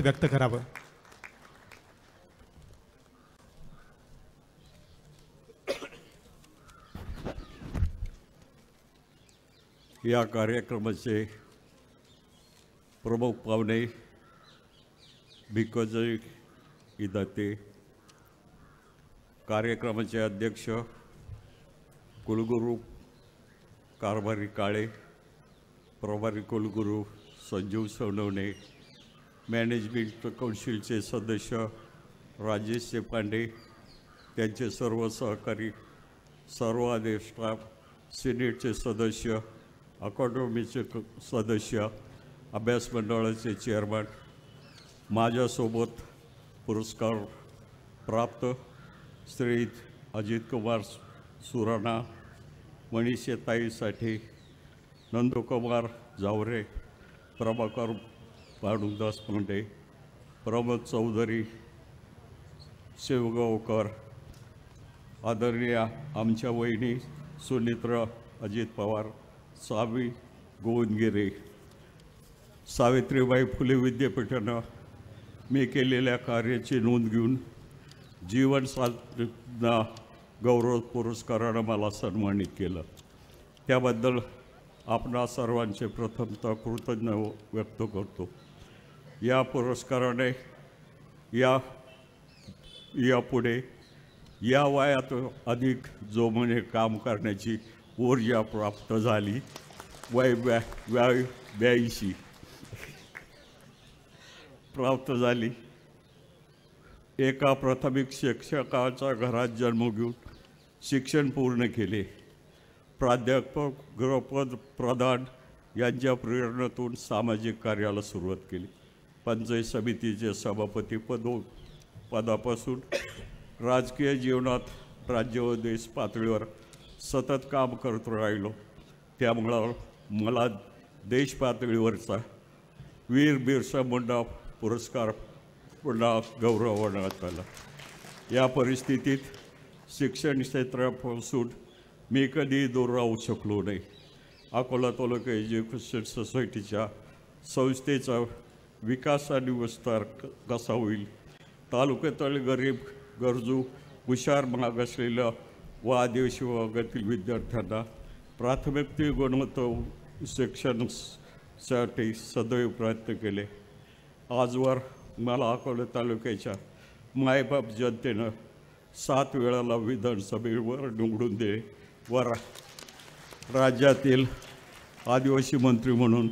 व्यक्त करावं. या कार्यक्रमाचे प्रमुख पाहुणे भिक्खूजी इदाते, कार्यक्रमाचे अध्यक्ष कुलगुरू कारभारी काळे, प्रभारी कुलगुरू संजीव सोनवणे, मॅनेजमेंट कौन्सिलचे सदस्य राजेश पांडे, त्यांचे सर्व सहकारी, सर्व आदेश स्टाफ, सिनेटचे सदस्य, अकॅडमीचे सदस्य, अभ्यास मंडळाचे चेअरमन, माझ्यासोबत पुरस्कार प्राप्त श्री अजित कुमार सुराणा, मनीषाताई साठे, नंदकुमार जावरे, प्रभाकर भानुदास पांडे, प्रमोद चौधरी, शिवगावकर, आदरणीय आमच्या वहिनी सुनित्रा अजित पवार, सावी गोविंदगिरे, सावित्रीबाई फुले विद्यापीठानं मी केलेल्या कार्याची नोंद घेऊन जीवन साधना गौरव पुरस्कारानं मला सन्मानित केलं. त्याबद्दल आपणा सर्वांचे प्रथमतः कृतज्ञ व्यक्त करतो. या पुरस्काराने यापुढे या वयात अधिक जोमाने काम करण्याची ऊर्जा प्राप्त झाली. वय 82 प्राप्त झाली. एका प्राथमिक शिक्षकाच्या घरात जन्म घेऊन शिक्षण पूर्ण केले. प्राध्यापक गृहपद प्रधान यांच्या प्रेरणेतून सामाजिक कार्याला सुरुवात केली. पंचायत समितीचे सभापती पदापासून राजकीय जीवनात राज्य व देश पातळीवर सतत काम करत राहिलो. त्यामुळं मला देश पातळीवरचा वीर बिरसा मुंडा पुरस्कार पुन्हा गौरवण्यात आला. या परिस्थितीत शिक्षण क्षेत्रापासून मी कधी दूर राहू शकलो नाही. अकोला तालुका एज्युकेशन सोसायटीच्या संस्थेचा विकास आणि विस्तार कसा होईल, तालुक्यातील गरीब, गरजू, हुशार, मागासलेल्या व आदिवासी वर्गातील विद्यार्थ्यांना प्राथमिक गुणवत्ता शिक्षणासाठी सदैव प्रयत्न केले. आजवर मला अकोला तालुक्याच्या मायबाप जनतेनं 7 वेळाला विधानसभेवर निवडून दिले व राज्यातील आदिवासी मंत्री म्हणून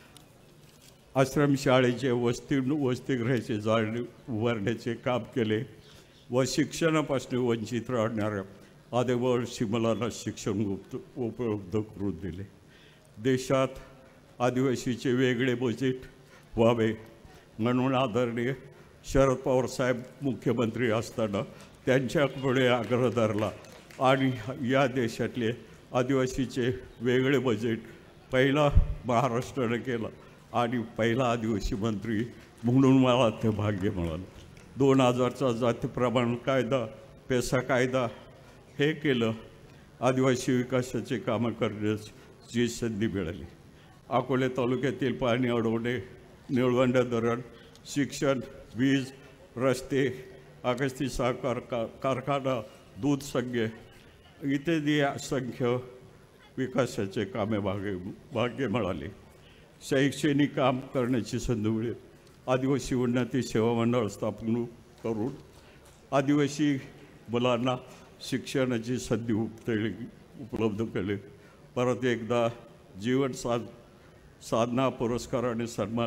आश्रमशाळेचे वसतिगृहाचे जाळणे उभारण्याचे काम केले व शिक्षणापासून वंचित राहणाऱ्या आदिवासी मुलांना शिक्षण उपलब्ध करून दिले. देशात आदिवासीचे वेगळे बजेट व्हावे म्हणून आदरणीय शरद पवार साहेब मुख्यमंत्री असताना त्यांच्याकडे आग्रह धरला आणि या देशातले आदिवासीचे वेगळे बजेट पहिला महाराष्ट्रानं केलं आणि पहिला आदिवासी मंत्री म्हणून मला ते भाग्य मिळालं. 2000चा जाती प्रमाण कायदा, पेसा कायदा हे केलं. आदिवासी विकासाचे कामं करण्याची संधी मिळाली. अकोले तालुक्यातील पाणी अडवणे, निळवंडे धरण, शिक्षण, वीज, रस्ते, अगस्ती सहकार कारखाना, दूध संघ इत्यादी असंख्य विकासाचे कामे भाग्य मिळाले. शैक्षणिक काम करण्याची संधी मिळेल. आदिवासी उन्नती सेवा मंडळ स्थापन करून आदिवासी मुलांना शिक्षणाची संधी उपलब्ध केली. परत एकदा जीवन साधना पुरस्काराने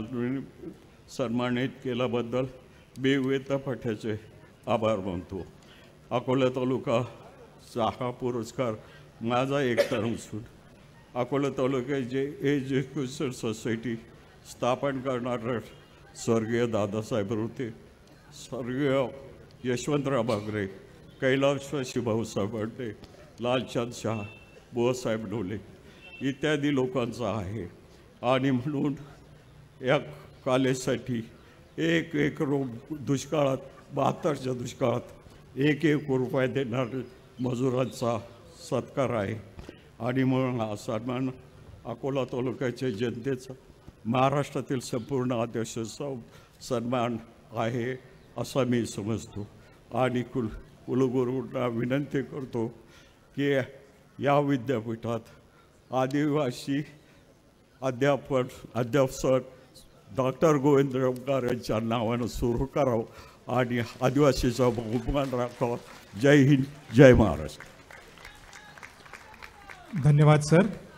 सन्मानित केल्याबद्दल मी वेतापाट्याचे आभार मानतो. अकोला तालुका हा पुरस्कार माझा एकटा नसून अकोला तालुक्याचे एज्युकेशन सोसायटी स्थापन करणारे स्वर्गीय दादासाहेब होते, स्वर्गीय यशवंतराव बागरे, कैलासवासी भाऊसाहेब आडे, लालचंद शाह, बुवासाहेब ढोले इत्यादी लोकांचा आहे. आणि म्हणून या कॉलेजसाठी एक दुष्काळात 72च्या दुष्काळात 1 रुपया देणारे मजुरांचा सत्कार आहे. आणि म्हणून हा सन्मान अकोला तालुक्याच्या जनतेचा, महाराष्ट्रातील संपूर्ण आदिवासी सन्मान आहे असं मी समजतो आणि कुलगुरूंना विनंती करतो की या विद्यापीठात आदिवासी अध्यापन डॉक्टर गोविंद रमकार यांच्या नावानं सुरू करावं आणि आदिवासीचा बहुमान राखावा. जय हिंद, जय महाराष्ट्र. धन्यवाद सर.